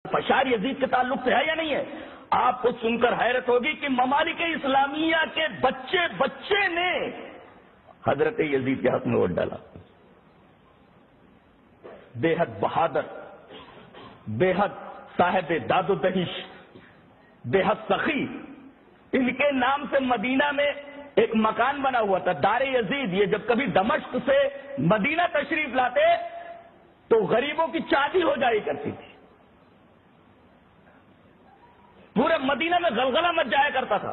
اشعار یزید کے تعلق سے ہے یا نہیں ہے؟ آپ کو سن کر حیرت ہوگی کہ ممالک اسلامیہ کے بچے بچے نے حضرت یزید کے حق میں ووٹ ڈالا. بے حد بہادر، بے حد صاحب داد و دہش، بے حد سخی. ان کے نام سے مدینہ میں ایک مکان بنا ہوا تھا، دار یزید. یہ جب کبھی دمشق سے مدینہ تشریف لاتے تو غریبوں کی چاندی ہو جائی کرتی تھی. پورے مدینہ میں غلغلہ مچ جایا کرتا تھا.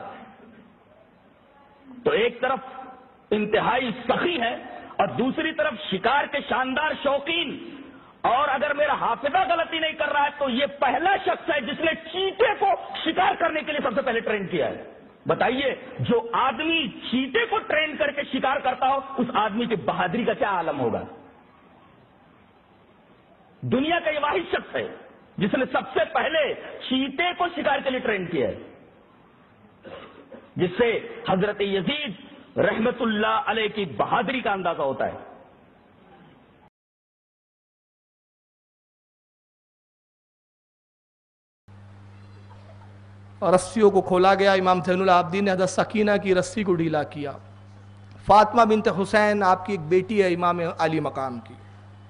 تو ایک طرف انتہائی سخی ہے اور دوسری طرف شکار کے شاندار شوقین. اور اگر میرا حافظہ غلطی نہیں کر رہا ہے تو یہ پہلا شخص ہے جس نے چیتے کو شکار کرنے کے لیے سب سے پہلے ٹرین کیا ہے. بتائیے، جو آدمی چیتے کو ٹرین کر کے شکار کرتا ہو اس آدمی کی بہادری کا کیا عالم ہوگا. دنیا کا یہ واحد شخص ہے جس نے سب سے پہلے چیتے کو شکار کے لیے ٹرین کیا ہے، جس سے حضرت یزید رحمت اللہ علیہ کی بہادری کا اندازہ ہوتا ہے. رسیوں کو کھولا گیا. امام زین العابدین نے حضرت سکینہ کی رسی کو ڈھیلا کیا. فاطمہ بنت حسین آپ کی ایک بیٹی ہے امام علی مقام کی،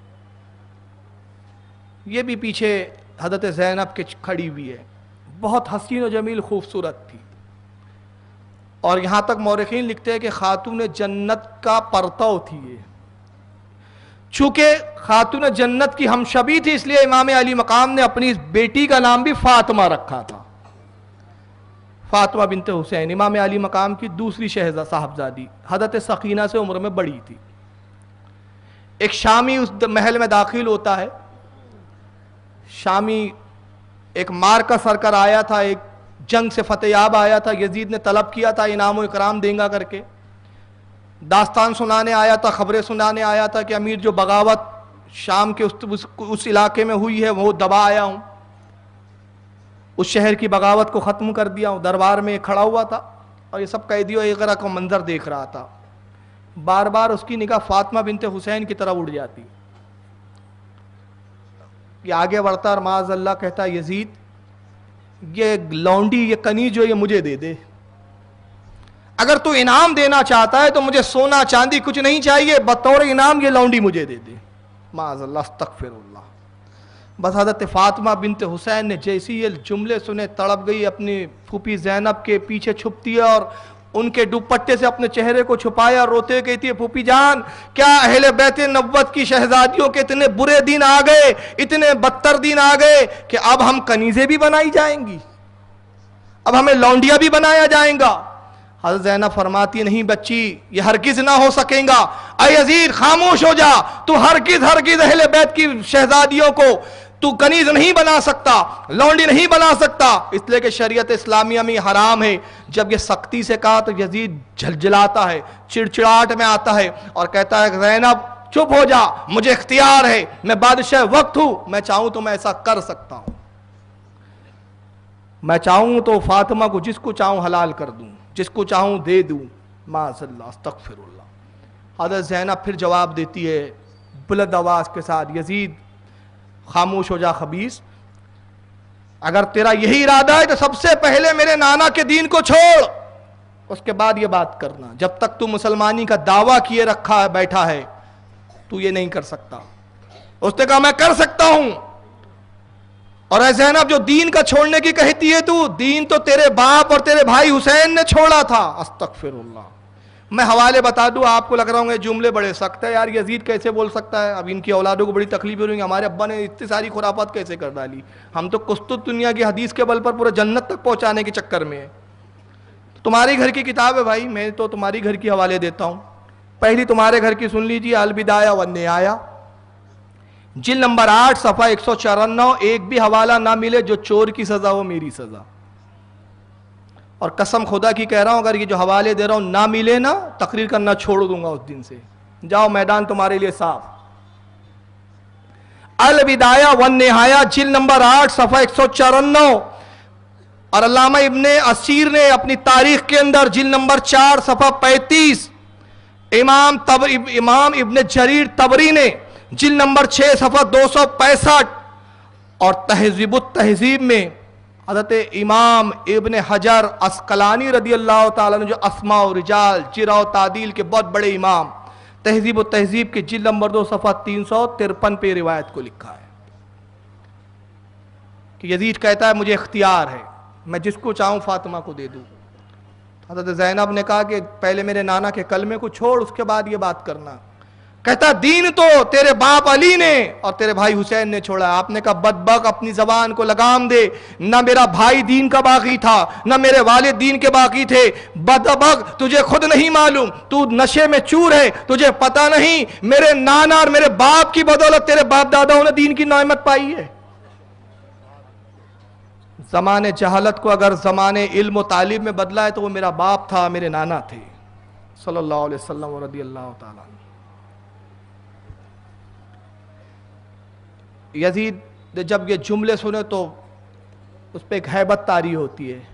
یہ بھی پیچھے حضرت زینب کے کھڑی ہوئی ہے. بہت حسین و جمیل خوبصورت تھی. اور یہاں تک مورخین لکھتے ہیں کہ خاتون جنت کا پرتو تھی یہ. چونکہ خاتون جنت کی ہمشبی تھی اس لیے امام علی مقام نے اپنی اس بیٹی کا نام بھی فاطمہ رکھا تھا. فاطمہ بنت حسین امام علی مقام کی دوسری شہزادی صاحبزادی، حضرت سکینہ سے عمر میں بڑی تھی. ایک شامی اس محل میں داخل ہوتا ہے. شامی ایک مار کا سر کر آیا تھا، ایک جنگ سے فتح یاب آیا تھا. یزید نے طلب کیا تھا انعام و اکرام دیں گا کر کے. داستان سنانے آیا تھا، خبریں سنانے آیا تھا کہ امیر جو بغاوت شام کے اس علاقے میں ہوئی ہے وہ دبا آیا ہوں، اس شہر کی بغاوت کو ختم کر دیا ہوں. دربار میں کھڑا ہوا تھا اور یہ سب قیدیوں وغیرہ کا منظر دیکھ رہا تھا. بار بار اس کی نگاہ فاطمہ بنت حسین کی طرف اڑ جاتی. یہ آگے بڑھتا اور معاذ اللہ کہتا یزید یہ لونڈی، یہ کنی جو یہ مجھے دے دے. اگر تو انعام دینا چاہتا ہے تو مجھے سونا چاندی کچھ نہیں چاہیے، بطور انعام یہ لونڈی مجھے دے دے. معاذ اللہ، استغفر اللہ. بس حضرت فاطمہ بنت حسین نے جیسی یہ جملے سنے تڑپ گئی، اپنی پھوپھی زینب کے پیچھے چھپتی ہے اور ان کے دوپٹے سے اپنے چہرے کو چھپایا اور روتے کہتی ہے پھوپھی جان کیا اہل بیت نبوت کی شہزادیوں کے اتنے برے دن آ گئے، اتنے بدتر دن آ گئے کہ اب ہم کنیزیں بھی بنائی جائیں گی، اب ہمیں لونڈیاں بھی بنایا جائیں گا. حضرت زینب فرماتی نہیں بچی، یہ ہرگز نہ ہو سکے گا. اے یزید خاموش ہو جا، تو ہرگز اہل بیت کی شہزادیوں کو تو کنیز نہیں بنا سکتا، لونڈی نہیں بنا سکتا، اس لیے کہ شریعت اسلامیہ میں حرام ہے. جب یہ سختی سے کہا تو یزید جھلجھلاتا ہے، چڑچڑاہٹ میں آتا ہے اور کہتا ہے زینب چپ ہو جا، مجھے اختیار ہے، میں بادشاہ وقت ہوں، میں چاہوں تو میں ایسا کر سکتا ہوں. میں چاہوں تو فاطمہ کو جس کو چاہوں حلال کر دوں، جس کو چاہوں دے دوں. معاذ اللہ، استغفر اللہ. حضرت زینب پھر جواب دیتی ہے بلند آواز کے ساتھ یزید خاموش ہو جا خبیث، اگر تیرا یہی ارادہ ہے تو سب سے پہلے میرے نانا کے دین کو چھوڑ، اس کے بعد یہ بات کرنا. جب تک تو مسلمانی کا دعویٰ کیے رکھا ہے بیٹھا ہے تو یہ نہیں کر سکتا. اس نے کہا میں کر سکتا ہوں. اور اے زینب جو دین کا چھوڑنے کی کہتی ہے تو دین تو تیرے باپ اور تیرے بھائی حسین نے چھوڑا تھا. استغفر اللہ. میں حوالے بتا دوں، آپ کو لگ رہا ہوں گے جملے بڑے سخت ہے یار، یزید کیسے بول سکتا ہے، اب ان کی اولادوں کو بڑی تکلیف ہو رہی ہے، ہمارے ابا نے اتنی ساری خرافات کیسے کر ڈالی، ہم تو قسطنطنیہ دنیا کی حدیث کے بل پر پورے جنت تک پہنچانے کے چکر میں ہے. تمہاری گھر کی کتاب ہے بھائی، میں تو تمہاری گھر کی حوالے دیتا ہوں. پہلی تمہارے گھر کی سن لیجیے، البدایہ والنہایہ جلد نمبر 8 صفحہ 194. ایک بھی حوالہ نہ ملے، جو چور کی سزا ہو میری سزا. اور قسم خدا کی کہہ رہا ہوں اگر یہ جو حوالے دے رہا ہوں نہ ملے نا، تقریر کرنا چھوڑ دوں گا اس دن سے. جاؤ میدان تمہارے لیے صاف. البدایہ والنہایہ جلد نمبر 8 صفحہ 194. اور علامہ ابن اسیر نے اپنی تاریخ کے اندر جلد نمبر 4 صفحہ 35. امام ابن جریر طبری نے جلد نمبر 6 صفحہ 265. اور تہذیب التہذیب میں حضرت امام ابن حجر اسقلانی رضی اللہ تعالیٰ نے جو اسماء و رجال جرح و تعدیل کے بہت بڑے امام، تہذیب و تہذیب کے جلد نمبر 2 صفحہ 353 پہ روایت کو لکھا ہے کہ یزید کہتا ہے مجھے اختیار ہے، میں جس کو چاہوں فاطمہ کو دے دوں۔ حضرت زینب نے کہا کہ پہلے میرے نانا کے کلمے کو چھوڑ، اس کے بعد یہ بات کرنا۔ کہتا دین تو تیرے باپ علی نے اور تیرے بھائی حسین نے چھوڑا۔ آپ نے کہا بدبخت اپنی زبان کو لگام دے، نہ میرا بھائی دین کا باقی تھا نہ میرے والد دین کے باقی تھے، بدبخت تجھے خود نہیں معلوم، تو نشے میں چور ہے، تجھے پتہ نہیں میرے نانا اور میرے باپ کی بدولت تیرے باپ داداؤں نے دین کی نعمت پائی ہے۔ زمانے جہالت کو اگر زمانے علم و تعلیم میں بدلا ہے تو وہ میرا باپ تھا، میرے نانا تھے صلی اللہ علیہ وسلم و رضی اللہ تعالیٰ عنہ۔ یزید نے جب یہ جملے سنے تو اس پہ ایک ہیبت طاری ہوتی ہے۔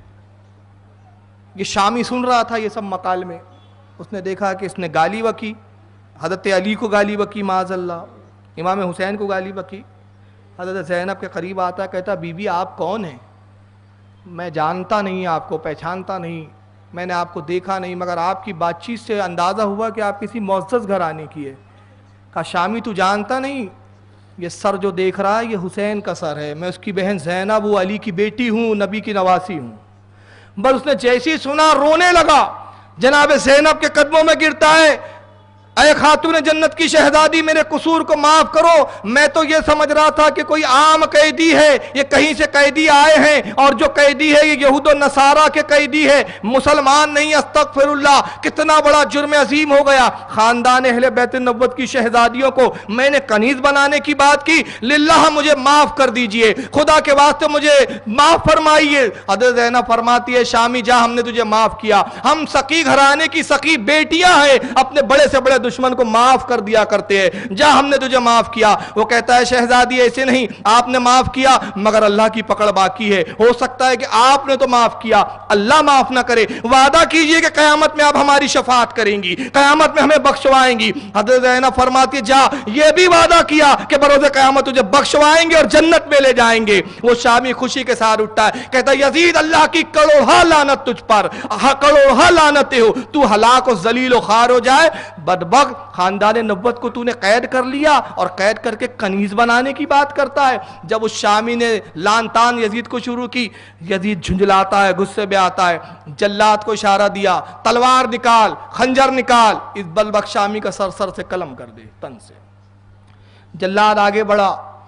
یہ شامی سن رہا تھا یہ سب مقال میں، اس نے دیکھا کہ اس نے گالی بکی، حضرت علی کو گالی بکی معاذ اللہ، امام حسین کو گالی بکی۔ حضرت زینب کے قریب آتا کہتا بی بی آپ کون ہیں؟ میں جانتا نہیں آپ کو، پہچانتا نہیں، میں نے آپ کو دیکھا نہیں، مگر آپ کی بات چیت سے اندازہ ہوا کہ آپ کسی معزز گھرانے کی ہے۔ کہا شامی تو جانتا نہیں، یہ سر جو دیکھ رہا ہے یہ حسین کا سر ہے، میں اس کی بہن زینب وہ علی کی بیٹی ہوں، نبی کی نواسی ہوں۔ بس اس نے جیسی سنا رونے لگا، جناب زینب کے قدموں میں گرتا ہے، اے خاتون جنت کی شہزادی میرے قصور کو معاف کرو، میں تو یہ سمجھ رہا تھا کہ کوئی عام قیدی ہے، یہ کہیں سے قیدی آئے ہیں اور جو قیدی ہے یہ یہود و نصارہ کے قیدی ہے، مسلمان نہیں، استغفر اللہ، کتنا بڑا جرم عظیم ہو گیا۔ خاندان اہل بیت النبوت کی شہزادیوں کو میں نے کنیز بنانے کی بات کی، للہ مجھے معاف کر دیجئے، خدا کے واسطے مجھے معاف فرمائیے۔ حضرت زینب فرماتی ہے شامی جا ہم نے تجھے معاف کیا، ہم سقی گھرانے کی سقی بیٹیاں ہیں، اپنے بڑے سے بڑے دشمن کو معاف کر دیا کرتے ہیں، جا ہم نے تجھے معاف کیا۔ وہ کہتا ہے شہزادی ایسے نہیں، آپ نے معاف کیا مگر اللہ کی پکڑ باقی ہے، ہو سکتا ہے کہ آپ نے تو معاف کیا اللہ معاف نہ کرے، وعدہ کیجئے کہ قیامت میں آپ ہماری شفاعت کریں گی، قیامت میں ہمیں بخشوائیں گی۔ حضرت زینب فرماتی جا یہ بھی وعدہ کیا کہ بروز قیامت تجھے بخشوائیں گے اور جنت میں لے جائیں گے۔ وہ شامی خوشی کے ساتھ اٹھتا ہے، کہتا ہے یزید اللہ کی کروڑہ لعنت تجھ پر، کروڑہ لعنتیں ہو، تو ہلاک و ذلیل و خوار ہو جائے۔ بدبخت خاندان نبوت کو تو نے قید کر لیا اور قید کر کے کنیز بنانے کی بات کرتا ہے۔ جب اس شامی نے لان تان یزید کو شروع کی، یزید جھنجھلاتا ہے، غصے میں آتا ہے، جلاد کو اشارہ دیا تلوار نکال، خنجر نکال، اس بدبخت شامی کا سر سے قلم کر دے، تن سے۔ جلاد آگے بڑھا،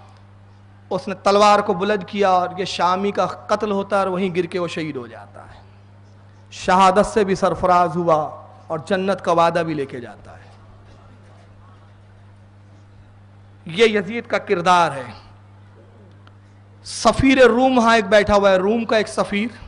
اس نے تلوار کو بلند کیا اور یہ شامی کا قتل ہوتا ہے اور وہیں گر کے وہ شہید ہو جاتا ہے۔ شہادت سے بھی سرفراز ہوا اور جنت کا وعدہ بھی لے کے جاتا ہے۔ یہ یزید کا کردار ہے۔ سفیر روم ہاں ایک بیٹھا ہوا ہے، روم کا ایک سفیر،